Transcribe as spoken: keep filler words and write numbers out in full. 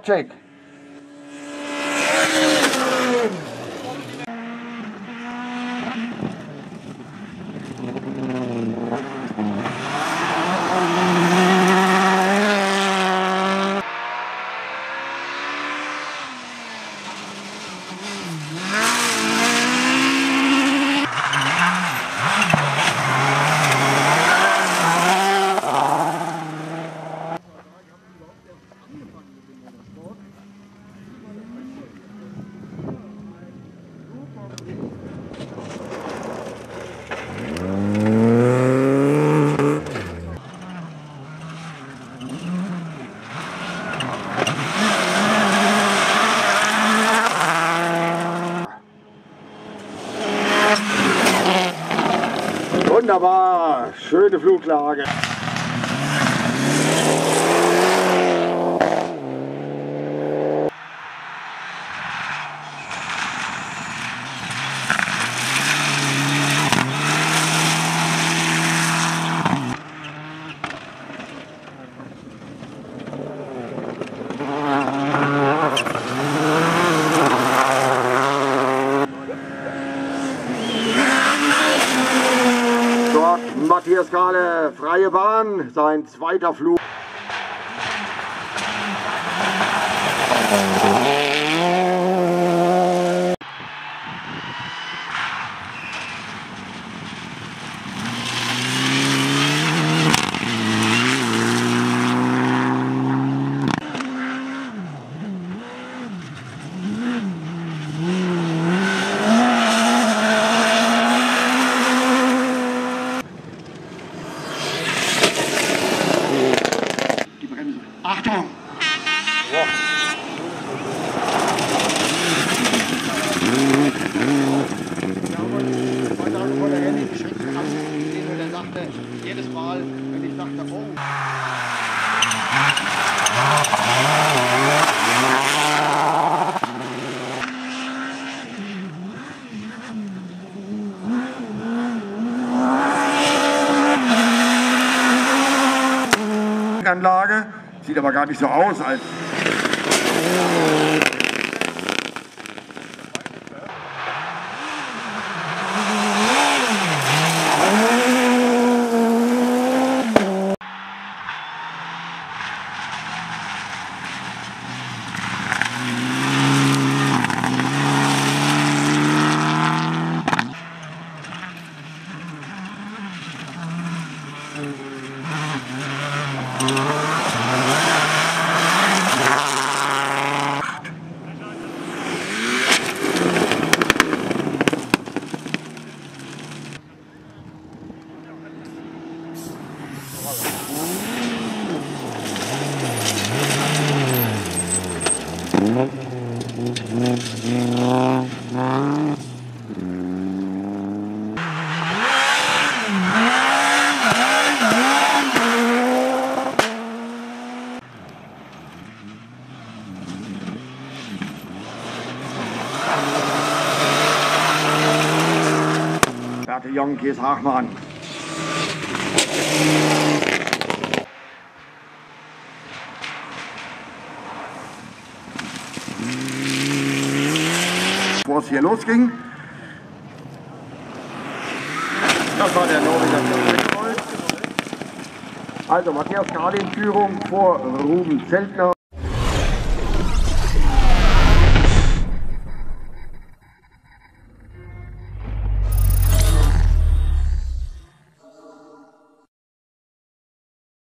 Check. Wunderbar, schöne Fluglage. Matthias Kahle, freie Bahn, sein zweiter Flug. Achtung! Ja. Heute habe ich von der Handy geschrieben, und der sagte, jedes Mal, wenn ich dachte, oh. Anlage sieht aber gar nicht so aus als Werte Jonkies Hachmann. Bevor es hier losging, das war der Norweger. Also Matthias Kahle in Führung vor Ruben Zeltner.